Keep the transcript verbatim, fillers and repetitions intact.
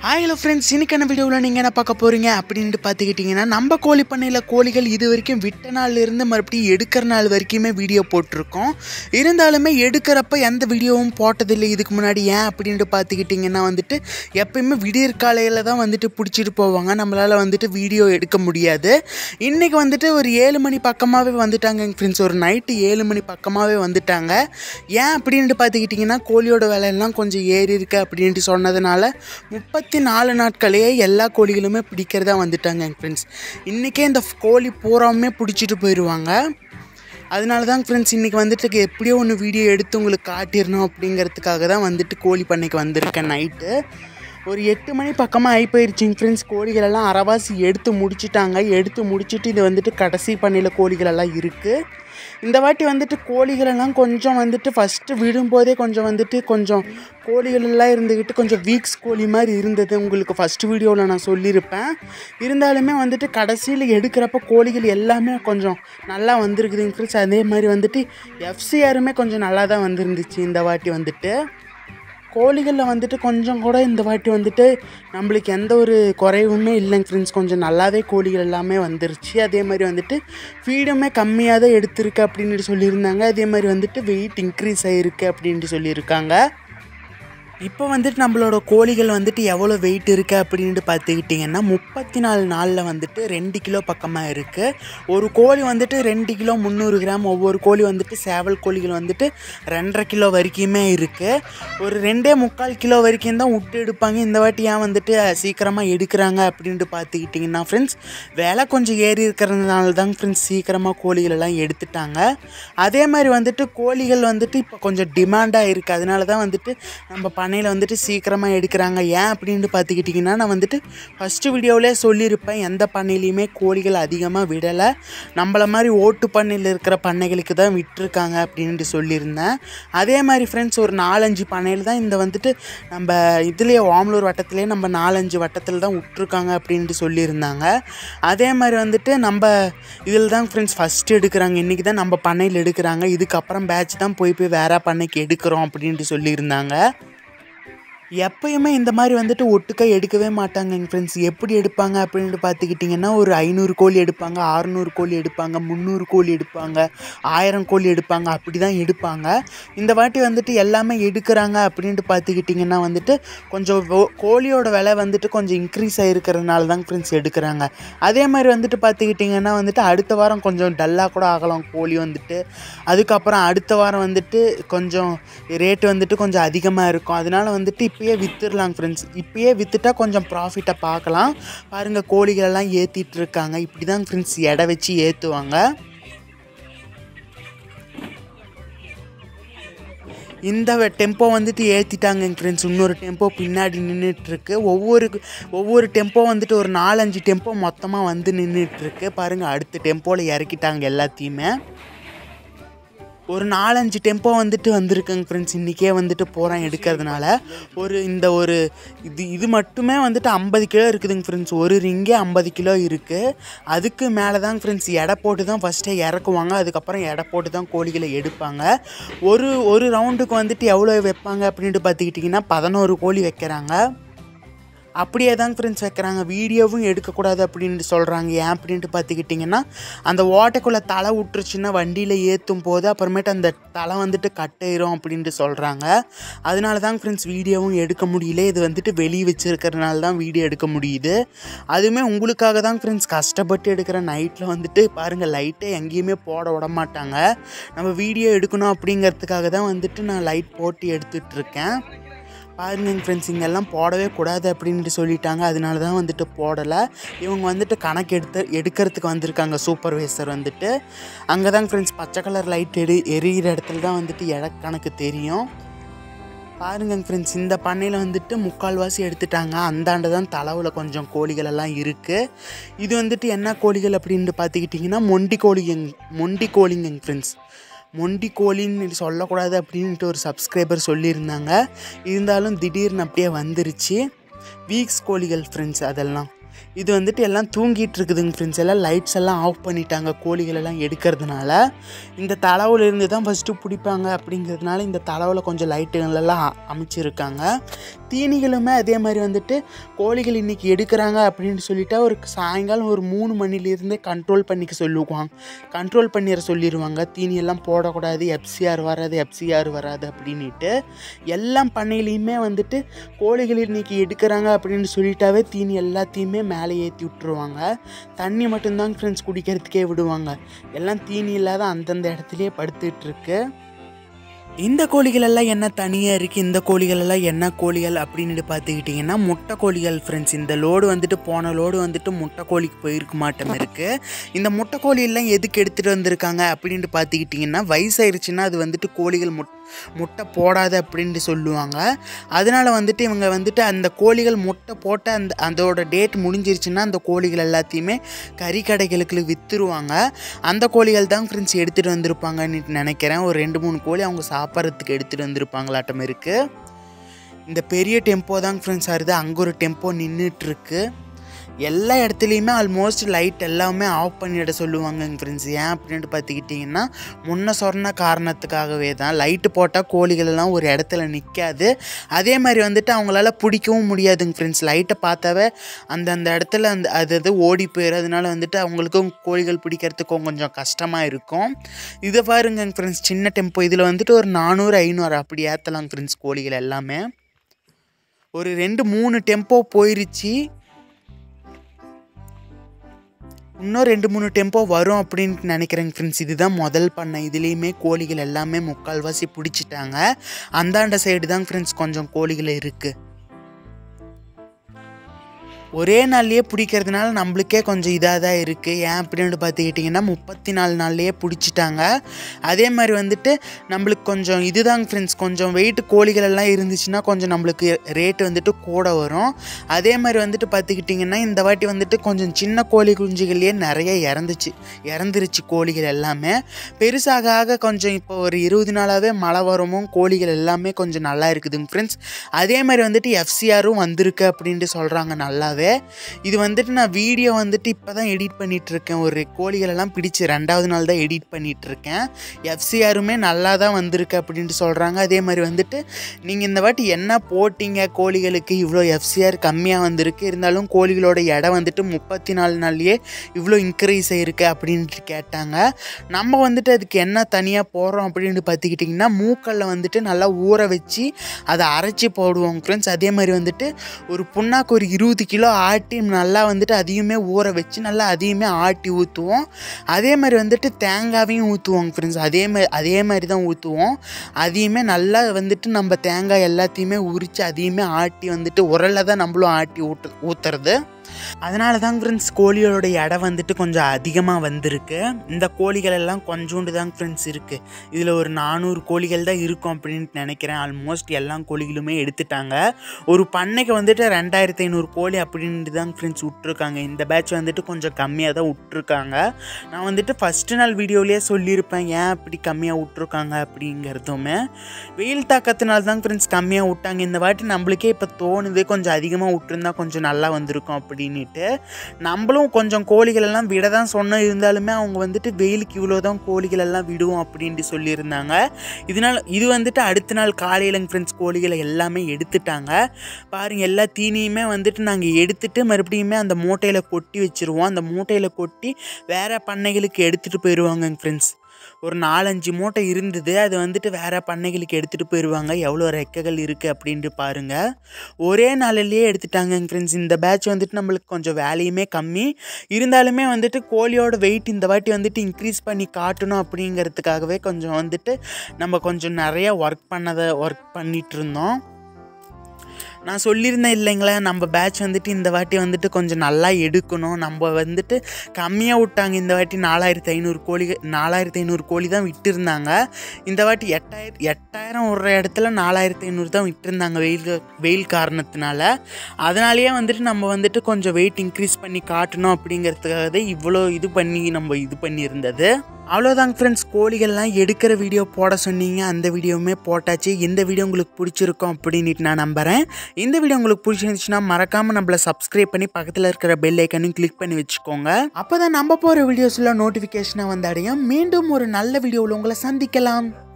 Hi hello friends, இன்னைக்கான வீடியோல நீங்க என்ன பார்க்க போறீங்க அப்படினு பாத்துக்கிட்டீங்கன்னா நம்ம கோழி பண்ணையில கோழிகள் இது வரைக்கும் விட்ட நாள்ல இருந்து மறுபடியும் எடுக்கிற நாள் வரைக்குமே வீடியோ போட்டுருக்கோம். இருந்தாலுமே எடுக்கறப்ப எந்த வீடியோவும் போட்டது இல்ல இதுக்கு முன்னாடி. ஏன் அப்படினு பாத்துக்கிட்டீங்கன்னா வந்துட்டு எப்பவுமே விடியற் காலையில தான் வந்துட்டு புடிச்சிட்டு போவாங்க. நம்மளால வந்துட்டு வீடியோ எடுக்க முடியாது. இன்னைக்கு வந்துட்டு ஒரு ஏழு மணி பக்கமாவே வந்துட்டாங்க फ्रेंड्स. ஒரு நைட் ஏழு மணி பக்கமாவே வந்துட்டாங்க. ஏன் அப்படினு பாத்துக்கிட்டீங்கன்னா கோழியோட விலை எல்லாம் கொஞ்சம் ஏறி இருக்கு அப்படினு சொன்னதனால முப்பத்தி நாலு நாட்களே எல்லா கோழிகளுமே பிடிக்கிறதா வந்துட்டாங்க फ्रेंड्स. இன்னைக்கே இந்த கோழி பூராமே பிடிச்சிட்டு போயிடுவாங்க. அதனால தான் फ्रेंड्स இன்னைக்கு வந்துட்டு எப்படியோ ஒன்று வீடியோ எடுத்து உங்களுக்கு காட்டிடணும் அப்படிங்கிறதுக்காக தான் வந்துட்டு கோழி பண்ணைக்கு வந்திருக்கேன். நைட்டு ஒரு எட்டு மணி பக்கமாக ஆகி போயிடுச்சிங்க ஃப்ரெண்ட்ஸ். கோழிகளெல்லாம் அரைவாசி எடுத்து முடிச்சிட்டாங்க. எடுத்து முடிச்சுட்டு இது வந்துட்டு கடைசி பண்ணையில் கோழிகளெல்லாம் இருக்குது. இந்த வாட்டி வந்துட்டு கோழிகளெல்லாம் கொஞ்சம் வந்துட்டு ஃபஸ்ட்டு விடும்போதே கொஞ்சம் வந்துட்டு கொஞ்சம் கோழிகளெல்லாம் இருந்துக்கிட்டு கொஞ்சம் வீக்ஸ் கோழி மாதிரி இருந்தது. உங்களுக்கு ஃபஸ்ட்டு வீடியோவில் நான் சொல்லியிருப்பேன். இருந்தாலுமே வந்துட்டு கடைசியில் எடுக்கிறப்ப கோழிகள் எல்லாமே கொஞ்சம் நல்லா வந்துருக்குதுங்க ஃப்ரெண்ட்ஸ். அதே மாதிரி வந்துட்டு எஃப்சிஆருமே கொஞ்சம் நல்லா தான் வந்துருந்துச்சு இந்த வாட்டி வந்துட்டு. கோழிகளில் வந்துட்டு கொஞ்சம் கூட இந்த வாட்டி வந்துட்டு நம்மளுக்கு எந்த ஒரு குறைவுமே இல்லைங்க ஃப்ரெண்ட்ஸ். கொஞ்சம் நல்லாவே கோழிகள் எல்லாமே வந்துருச்சு. அதே மாதிரி வந்துட்டு ஃபீடுமே கம்மியாக தான் எடுத்திருக்கு அப்படின்ட்டு சொல்லியிருந்தாங்க. அதே மாதிரி வந்துட்டு வெயிட் இன்க்ரீஸ் ஆகிருக்கு அப்படின்ட்டு சொல்லியிருக்காங்க. இப்போ வந்துட்டு நம்மளோட கோழிகள் வந்துட்டு எவ்வளோ வெயிட் இருக்குது அப்படின்ட்டு பார்த்துக்கிட்டிங்கன்னா முப்பத்தி நாலு நாளில் வந்துட்டு ரெண்டு கிலோ பக்கமாக இருக்குது. ஒரு கோழி வந்துட்டு ரெண்டு கிலோ முந்நூறு கிராம். ஒவ்வொரு கோழி வந்துட்டு சேவல் கோழிகள் வந்துட்டு ரெண்டரை கிலோ வரைக்குமே இருக்குது. ஒரு ரெண்டே முக்கால் கிலோ வரைக்கும் தான் விட்டு எடுப்பாங்க. இந்த வாட்டி ஏன் வந்துட்டு சீக்கிரமாக எடுக்கிறாங்க அப்படின்ட்டு பார்த்துக்கிட்டிங்கன்னா ஃப்ரெண்ட்ஸ் விலை கொஞ்சம் ஏறி இருக்கிறதுனால தான் ஃப்ரெண்ட்ஸ் சீக்கிரமாக கோழிகள் எல்லாம் எடுத்துட்டாங்க. அதே மாதிரி வந்துட்டு கோழிகள் வந்துட்டு இப்போ கொஞ்சம் டிமாண்டாக இருக்குது. அதனால தான் வந்துட்டு நம்ம பண்ணையில் வந்துட்டு சீக்கிரமாக எடுக்கிறாங்க. ஏன் அப்படின்ட்டு பார்த்துக்கிட்டிங்கன்னா நான் வந்துட்டு ஃபஸ்ட்டு வீடியோவிலே சொல்லியிருப்பேன் எந்த பண்ணையிலையுமே கோழிகள் அதிகமாக விடலை. நம்மள மாதிரி ஓட்டு பண்ணையில் இருக்கிற பண்ணைகளுக்கு தான் விட்டுருக்காங்க அப்படின்ட்டு சொல்லியிருந்தேன். அதே மாதிரி ஃப்ரெண்ட்ஸ் ஒரு நாலஞ்சு பண்ணையில் தான் இந்த வந்துட்டு நம்ம இதுலேயே ஓமலூர் வட்டத்துலேயே நம்ம நாலஞ்சு வட்டத்தில் தான் விட்டுருக்காங்க அப்படின்ட்டு சொல்லியிருந்தாங்க. அதே மாதிரி வந்துட்டு நம்ம இதில் தான் ஃப்ரெண்ட்ஸ் ஃபஸ்ட்டு எடுக்கிறாங்க. இன்றைக்கி தான் நம்ம பண்ணையில் எடுக்கிறாங்க. இதுக்கப்புறம் பேட்ச் தான் போய் போய் வேறு பண்ணைக்கு எடுக்கிறோம் அப்படின்ட்டு சொல்லியிருந்தாங்க. எப்பயுமே இந்த மாதிரி வந்துட்டு ஒட்டுக்கா எடுக்கவே மாட்டாங்க எங்கள் ஃப்ரெண்ட்ஸ். எப்படி எடுப்பாங்க அப்படின்ட்டு பார்த்துக்கிட்டிங்கன்னா ஒரு ஐநூறு கோழி எடுப்பாங்க, அறுநூறு கோழி எடுப்பாங்க, முந்நூறு கோழி எடுப்பாங்க, ஆயிரம் கோழி எடுப்பாங்க. அப்படி தான் எடுப்பாங்க. இந்த வாட்டி வந்துட்டு எல்லாமே எடுக்கிறாங்க அப்படின்ட்டு பார்த்துக்கிட்டிங்கன்னா வந்துட்டு கொஞ்சம் கோழியோட விலை வந்துட்டு கொஞ்சம் இன்க்ரீஸ் ஆகிருக்கிறதுனால தான் ஃப்ரெண்ட்ஸ் எடுக்கிறாங்க. அதே மாதிரி வந்துட்டு பார்த்துக்கிட்டிங்கன்னா வந்துட்டு அடுத்த வாரம் கொஞ்சம் டல்லாக கூட ஆகலாம் கோழி வந்துட்டு. அதுக்கப்புறம் அடுத்த வாரம் வந்துட்டு கொஞ்சம் ரேட்டு வந்துட்டு கொஞ்சம் அதிகமாக இருக்கும். அதனால வந்துட்டு இப்பயே வித்துடலாம் ஃப்ரெண்ட்ஸ். இப்பயே விற்றுட்டா கொஞ்சம் ப்ராஃபிட்டை பார்க்கலாம். பாருங்கள் கோழிகளெல்லாம் ஏற்றிட்டு இருக்காங்க. இப்படி தான் ஃப்ரெண்ட்ஸ் எடை வச்சு ஏற்றுவாங்க. இந்த டெம்போ வந்துட்டு ஏற்றிட்டாங்க ஃப்ரெண்ட்ஸ். இன்னொரு டெம்போ பின்னாடி நின்றுட்டுருக்கு. ஒவ்வொரு ஒவ்வொரு டெம்போ வந்துட்டு ஒரு நாலஞ்சு டெம்போ மொத்தமாக வந்து நின்றுட்டுருக்கு. பாருங்கள் அடுத்த டெம்போவில் இறக்கிட்டாங்க எல்லாத்தையுமே. ஒரு நாலஞ்சு டெம்போ வந்துட்டு வந்திருக்குங்க ஃப்ரெண்ட்ஸ். இன்றைக்கே வந்துட்டு போகிறேன் எடுக்கிறதுனால. ஒரு இந்த ஒரு இது இது மட்டுமே வந்துட்டு ஐம்பது கிலோ இருக்குதுங்க ஃப்ரெண்ட்ஸ். ஒரு ரிங்கே ஐம்பது கிலோ இருக்குது. அதுக்கு மேலே தான் ஃப்ரெண்ட்ஸ் எடை போட்டு தான் ஃபஸ்ட்டே இறக்குவாங்க. அதுக்கப்புறம் எடை போட்டு தான் கோழிகளை எடுப்பாங்க. ஒரு ஒரு ரவுண்டுக்கு வந்துட்டு எவ்வளோ வைப்பாங்க அப்படின்ட்டு பார்த்துக்கிட்டிங்கன்னா பதினோரு கோழி வைக்கிறாங்க. அப்படியே தான் ஃப்ரெண்ட்ஸ் வைக்கிறாங்க. வீடியோவும் எடுக்கக்கூடாது அப்படின்ட்டு சொல்கிறாங்க. ஏன் அப்படின்ட்டு பார்த்துக்கிட்டிங்கன்னா அந்த ஓட்டைக்குள்ளே தலை விட்டுருச்சுன்னா வண்டியில் ஏற்றும் போது அப்புறமேட்டு அந்த தலை வந்துட்டு கட்டேறும் அப்படின்ட்டு சொல்கிறாங்க. அதனால தான் ஃப்ரெண்ட்ஸ் வீடியோவும் எடுக்க முடியல. இது வந்துட்டு வெளியே வச்சுருக்கிறதுனால தான் வீடியோ எடுக்க முடியுது. அதுவுமே உங்களுக்காக தான் ஃப்ரெண்ட்ஸ் கஷ்டப்பட்டு எடுக்கிற. நைட்டில் வந்துட்டு பாருங்கள் லைட்டே எங்கேயுமே போட விட மாட்டாங்க. நம்ம வீடியோ எடுக்கணும் அப்படிங்கிறதுக்காக தான் வந்துட்டு நான் லைட் போட்டு எடுத்துகிட்ருக்கேன். பாருங்க ஃப்ரெண்ட்ஸ் இங்கெல்லாம் போடவே கூடாது அப்படின்ட்டு சொல்லிட்டாங்க. அதனால தான் வந்துட்டு போடலை. இவங்க வந்துட்டு கணக்கு எடுத்து எடுக்கிறதுக்கு வந்திருக்காங்க சூப்பர்வைசர் வந்துட்டு. அங்கே தான் ஃப்ரெண்ட்ஸ் பச்சை கலர் லைட் எரி எரிகிற இடத்துல தான் வந்துட்டு எடை கணக்கு தெரியும். பாருங்க ஃப்ரெண்ட்ஸ் இந்த பண்ணையில் வந்துட்டு முக்கால்வாசி எடுத்துட்டாங்க. அந்தாண்ட தான் தலைவில் கொஞ்சம் கோழிகள் எல்லாம் இருக்குது. இது வந்துட்டு என்ன கோழிகள் அப்படின்ட்டு பார்த்துக்கிட்டிங்கன்னா மொண்டி கோழிங்க மொண்டி கோழிங்க ஃப்ரெண்ட்ஸ். மொண்டி கோழின்னு சொல்லக்கூடாது அப்படின்ட்டு ஒரு சப்ஸ்கிரைபர் சொல்லியிருந்தாங்க. இருந்தாலும் திடீர்னு அப்படியே வந்துருச்சு. வீக்ஸ் கோழிகள் ஃப்ரெண்ட்ஸ் அதெல்லாம். இது வந்துட்டு எல்லாம் தூங்கிட்டு இருக்குதுங்க ஃப்ரெண்ட்ஸ். எல்லாம் லைட்ஸ் எல்லாம் ஆஃப் பண்ணிட்டாங்க கோழிகள் எல்லாம் எடுக்கிறதுனால. இந்த தளவில் இருந்து தான் ஃபஸ்ட்டு பிடிப்பாங்க அப்படிங்கிறதுனால இந்த தளவில் கொஞ்சம் லைட்டுகள் எல்லாம் அமைச்சிருக்காங்க. தீனிகளுமே அதே மாதிரி வந்துட்டு கோழிகள் இன்றைக்கி எடுக்கிறாங்க அப்படின்னு சொல்லிட்டா ஒரு சாயங்காலம் ஒரு மூணு மணிலேருந்தே கண்ட்ரோல் பண்ணிக்க சொல்லுவாங்க கண்ட்ரோல் பண்ணிட சொல்லிடுவாங்க. தீனியெல்லாம் போடக்கூடாது, எஃப்சிஆர் வராது எஃப்சிஆர் வராது அப்படின்ட்டு. எல்லாம் பண்ணையிலையுமே வந்துட்டு கோழிகள் இன்றைக்கி எடுக்கிறாங்க அப்படின்னு சொல்லிட்டாவே தீனி எல்லாத்தையுமே மேலே ஏற்றி விட்டுருவாங்க. தண்ணி மட்டும்தான் ஃப்ரெண்ட்ஸ் குடிக்கிறதுக்கே விடுவாங்க. எல்லாம் தீனி இல்லாத அந்தந்த இடத்துலையே படுத்துட்ருக்கு. இந்த கோழிகள் எல்லாம் என்ன தனியாக இருக்குது, இந்த கோழிகள் எல்லாம் என்ன கோழிகள் அப்படின்னு பார்த்துக்கிட்டிங்கன்னா முட்டை கோழிகள் ஃப்ரெண்ட்ஸ். இந்த லோடு வந்துட்டு போன லோடு வந்துட்டு முட்டை கோழிக்கு போயிருக்க மாட்டோம் இருக்குது. இந்த முட்டை கோழியெல்லாம் எதுக்கு எடுத்துகிட்டு வந்திருக்காங்க அப்படின்ட்டு பார்த்துக்கிட்டிங்கன்னா வயசாயிருச்சுன்னா அது வந்துட்டு கோழிகள் முட் முட்டை போடாது அப்படின்ட்டு சொல்லுவாங்க. அதனால் வந்துட்டு இவங்க வந்துட்டு அந்த கோழிகள் முட்டை போட்ட அந்த அதோட டேட் முடிஞ்சிருச்சுன்னா அந்த கோழிகள் எல்லாத்தையுமே கறி கடைகளுக்கு விற்றுருவாங்க. அந்த கோழிகள் தான் ஃப்ரெண்ட்ஸ் எடுத்துகிட்டு வந்திருப்பாங்கன்னு நினைக்கிறேன். ஒரு ரெண்டு மூணு கோழி அவங்க சாப்பிட்றதுக்கு எடுத்துகிட்டு வந்திருப்பாங்களாட்டம் இருக்குது. இந்த பெரிய டெம்போ தான் ஃப்ரெண்ட்ஸ் ஆகுது. அங்கே ஒரு டெம்போ நின்றுட்டுருக்கு. எல்லா இடத்துலையுமே ஆல்மோஸ்ட் லைட் எல்லாமே ஆஃப் பண்ணிட சொல்லுவாங்க ஃப்ரெண்ட்ஸ். ஏன் அப்படின்ட்டு பார்த்துக்கிட்டிங்கன்னா முன்ன சொன்ன காரணத்துக்காகவே தான். லைட்டு போட்டால் கோழிகளெல்லாம் ஒரு இடத்துல நிற்காது. அதே மாதிரி வந்துட்டு அவங்களால பிடிக்கவும் முடியாதுங்க ஃப்ரெண்ட்ஸ். லைட்டை பார்த்தாவே அந்தந்த இடத்துல அந்த அது அது ஓடி போயிடும். அதனால வந்துட்டு அவங்களுக்கும் கோழிகள் பிடிக்கிறதுக்கும் கொஞ்சம் கஷ்டமாக இருக்கும். இதை பாருங்க ஃப்ரெண்ட்ஸ், சின்ன டெம்போ இதில் வந்துட்டு ஒரு நானூறு ஐநூறு அப்படி ஏற்றலாம் ஃப்ரெண்ட்ஸ் கோழிகள் எல்லாமே. ஒரு ரெண்டு மூணு டெம்போ போயிருச்சு. இன்னும் ரெண்டு மூணு டெம்போ வரும் அப்படின்ட்டு நினைக்கிறேங்க ஃப்ரெண்ட்ஸ். இதுதான் முதல் பண்ணை. இதுலேயுமே கோழிகள் எல்லாமே முக்கால்வாசி பிடிச்சிட்டாங்க. அந்தாண்ட சைடு தான் ஃப்ரெண்ட்ஸ் கொஞ்சம் கோழிகள் இருக்குது. ஒரே நாள்லேயே பிடிக்கிறதுனால நம்மளுக்கே கொஞ்சம் இதாக தான் இருக்குது. ஏன் அப்படின்னு பார்த்துக்கிட்டிங்கன்னா முப்பத்தி நாலு நாள்லேயே பிடிச்சிட்டாங்க. அதே மாதிரி வந்துட்டு நம்மளுக்கு கொஞ்சம் இதுதாங்க ஃப்ரெண்ட்ஸ், கொஞ்சம் வெயிட்டு கோழிகள் எல்லாம் இருந்துச்சுன்னா கொஞ்சம் நம்மளுக்கு ரேட்டு வந்துட்டு கூட வரும். அதே மாதிரி வந்துட்டு பார்த்துக்கிட்டிங்கன்னா இந்த வாட்டி வந்துட்டு கொஞ்சம் சின்ன கோழி குஞ்சுகள்லேயே நிறைய இறந்துச்சு இறந்துருச்சு கோழிகள் எல்லாமே. பெருசாக ஆக கொஞ்சம் இப்போ ஒரு இருபது நாளாகவே மழை வரவும் கோழிகள் எல்லாமே கொஞ்சம் நல்லா இருக்குதுங்க ஃப்ரெண்ட்ஸ். அதே மாதிரி வந்துட்டு எஃப்சிஆரும் வந்திருக்கு அப்படின்ட்டு சொல்கிறாங்க நல்லாவே. இது வந்துட்டு நான் வீடியோ வந்துட்டு இப்போ தான் எடிட் பண்ணிகிட்டு இருக்கேன். ஒரு கோழிகளெல்லாம் பிடிச்சி ரெண்டாவது நாள் தான் எடிட் பண்ணிகிட்டு இருக்கேன். எஃப்சிஆருமே நல்லா தான் வந்திருக்கு அப்படின்ட்டு சொல்கிறாங்க. அதே மாதிரி வந்துட்டு நீங்கள் இந்த வாட்டி என்ன போட்டிங்க கோழிகளுக்கு இவ்வளோ எஃப்சிஆர் கம்மியாக வந்திருக்கு, இருந்தாலும் கோழிகளோட எடை வந்துட்டு முப்பத்தி நாலு நாள்லேயே இவ்வளோ இன்க்ரீஸ் ஆகிருக்கு அப்படின்ட்டு கேட்டாங்க. நம்ம வந்துட்டு அதுக்கு என்ன தனியாக போடுறோம் அப்படின்ட்டு பார்த்துக்கிட்டிங்கன்னா மூக்கல்ல வந்துட்டு நல்லா ஊற வச்சு அதை அரைச்சி போடுவோம் ஃப்ரெண்ட்ஸ். அதே மாதிரி வந்துட்டு ஒரு புண்ணாக்கு ஒரு இருபது கிலோ ஆட்டி நல்லா வந்துட்டு அதையுமே ஊற வச்சு நல்லா அதையுமே ஆட்டி ஊற்றுவோம். அதே மாதிரி வந்துட்டு தேங்காவையும் ஊற்றுவோங்க ஃப்ரெண்ட்ஸ். அதே மாதிரி அதே மாதிரி தான் ஊற்றுவோம். அதையுமே நல்லா வந்துட்டு நம்ம தேங்காய் எல்லாத்தையுமே உரித்து அதையுமே ஆட்டி வந்துட்டு உரலில் தான் நம்மளும் ஆட்டி ஊட்டு ஊற்றுறது. அதனால தான் ஃப்ரெண்ட்ஸ் கோழிகளோட எடை வந்துட்டு கொஞ்சம் அதிகமாக வந்திருக்கு. இந்த கோழிகள் எல்லாம் கொஞ்சோண்டு தான் ஃப்ரெண்ட்ஸ் இருக்குது. இதில் ஒரு நானூறு கோழிகள் தான் இருக்கும் அப்படின்ட்டு நினைக்கிறேன். ஆல்மோஸ்ட் எல்லா கோழிகளுமே எடுத்துட்டாங்க. ஒரு பண்ணைக்கு வந்துட்டு ரெண்டாயிரத்தி ஐநூறு கோழி அப்படின்ட்டு தான் ஃப்ரெண்ட்ஸ் விட்ருக்காங்க. இந்த பேட்ச் வந்துட்டு கொஞ்சம் கம்மியாக தான் விட்ருக்காங்க. நான் வந்துட்டு ஃபஸ்ட்டு நாள் வீடியோலேயே சொல்லியிருப்பேன் ஏன் அப்படி கம்மியாக விட்ருக்காங்க அப்படிங்கிறதுமே. வெயில் தாக்கத்தினால தான் ஃப்ரெண்ட்ஸ் கம்மியாக விட்டாங்க. இந்த வாட்டி நம்மளுக்கே இப்போ தோணுது கொஞ்சம் அதிகமாக விட்டுருந்தா கொஞ்சம் நல்லா வந்திருக்கும் அப்படின்ட்டு. நம்மளும் கொஞ்சம் கோழிகள் எல்லாம் விட தான் சொன்னோம். இருந்தாலுமே அவங்க வந்துட்டு வெயிலுக்கு இவ்வளோ தான் கோழிகள் எல்லாம் விடுவோம் அப்படின்ட்டு சொல்லியிருந்தாங்க. இதனால் இது வந்துட்டு அடுத்த நாள் காலையிலங்க ஃப்ரெண்ட்ஸ் கோழிகளை எல்லாமே எடுத்துட்டாங்க. பாருங்கள், எல்லா தீனியுமே வந்துட்டு நாங்கள் எடுத்துட்டு மறுபடியுமே அந்த மூட்டையில் கொட்டி வச்சுருவோம். அந்த மூட்டையில் கொட்டி வேறு பண்ணைகளுக்கு எடுத்துகிட்டு போயிடுவாங்க ஃப்ரெண்ட்ஸ். ஒரு நாலஞ்சு மூட்டை இருந்தது, அது வந்துட்டு வேறு பண்ணைகளுக்கு எடுத்துகிட்டு போயிடுவாங்க. எவ்வளோ ரெக்கைகள் இருக்குது அப்படின்ட்டு பாருங்கள். ஒரே நாளிலேயே எடுத்துட்டாங்க ஃப்ரெண்ட்ஸ். இந்த பேட்ச் வந்துட்டு நம்மளுக்கு கொஞ்சம் வேலையுமே கம்மி. இருந்தாலுமே வந்துட்டு கோழியோட வெயிட் இந்த வாட்டி வந்துட்டு இன்க்ரீஸ் பண்ணி காட்டணும் அப்படிங்கிறதுக்காகவே கொஞ்சம் வந்துட்டு நம்ம கொஞ்சம் நிறையா ஒர்க் பண்ணதை ஒர்க் பண்ணிகிட்டு இருந்தோம். நான் சொல்லியிருந்தேன் இல்லைங்களா, நம்ம பேட்ச் வந்துட்டு இந்த வாட்டி வந்துட்டு கொஞ்சம் நல்லா எடுக்கணும். நம்ம வந்துட்டு கம்மியாக விட்டாங்க இந்த வாட்டி. நாலாயிரத்தி ஐநூறு கோழி நாலாயிரத்தி ஐநூறு கோழி தான் விட்டுருந்தாங்க. இந்த வாட்டி எட்டாயிரம் எட்டாயிரம் விடுற இடத்துல நாலாயிரத்தி ஐநூறு தான் விட்டுருந்தாங்க வெயில் வெயில் காரணத்தினால. அதனாலேயே வந்துட்டு நம்ம வந்துட்டு கொஞ்சம் வெயிட் இன்க்ரீஸ் பண்ணி காட்டணும் அப்படிங்கிறதுக்காக தான் இவ்வளோ இது பண்ணி நம்ம இது பண்ணியிருந்தது. அவ்வளோதாங்க ஃப்ரெண்ட்ஸ், கோழிகள்லாம் எடுக்கிற வீடியோ போட சொன்னீங்க, அந்த வீடியோவுமே போட்டாச்சு. இந்த வீடியோ உங்களுக்கு பிடிச்சிருக்கும் அப்படின்ட்டு நான் நம்புகிறேன். இந்த வீடியோ உங்களுக்கு பிடிச்சிருந்துச்சுன்னா மறக்காமல் நம்மளை சப்ஸ்கிரைப் பண்ணி பக்கத்தில் இருக்கிற பெல் ஐக்கனையும் கிளிக் பண்ணி வச்சுக்கோங்க. அப்போ தான் நம்ம போகிற வீடியோஸில் நோட்டிஃபிகேஷனாக வந்து அடையும். மீண்டும் ஒரு நல்ல வீடியோவில் உங்களை சந்திக்கலாம்.